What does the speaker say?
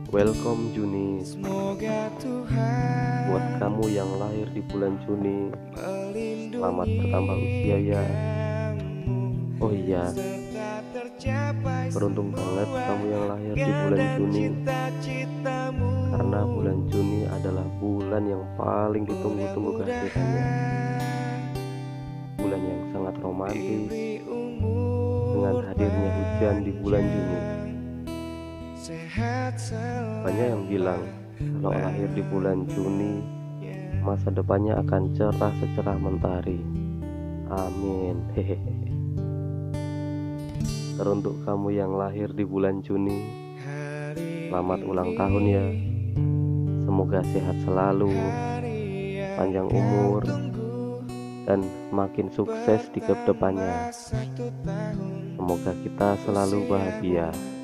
Welcome Juni. Semoga Tuhan Buat kamu yang lahir di bulan Juni, selamat bertambah usia ya. melindungimu Oh iya, serta tercapai beruntung banget kamu yang semua lahir di impian bulan dan Juni, cita-citamu. karena bulan Juni adalah bulan yang paling ditunggu-tunggu kehadirannya. Mudah-mudahan Bulan yang sangat romantis diberi dengan umur hadirnya hujan di bulan Juni. panjang, sehat Banyak yang bilang kalau lahir di bulan Juni, selamanya. masa depannya akan cerah secerah mentari. Amin. Hehehe. Teruntuk kamu yang lahir di bulan Juni, Hari selamat ulang ini tahun ya. Semoga sehat selalu, hari yang panjang kau umur, tunggu, dan makin sukses di kedepannya. bertambah 1 tahun Semoga kita selalu bahagia. usiamu.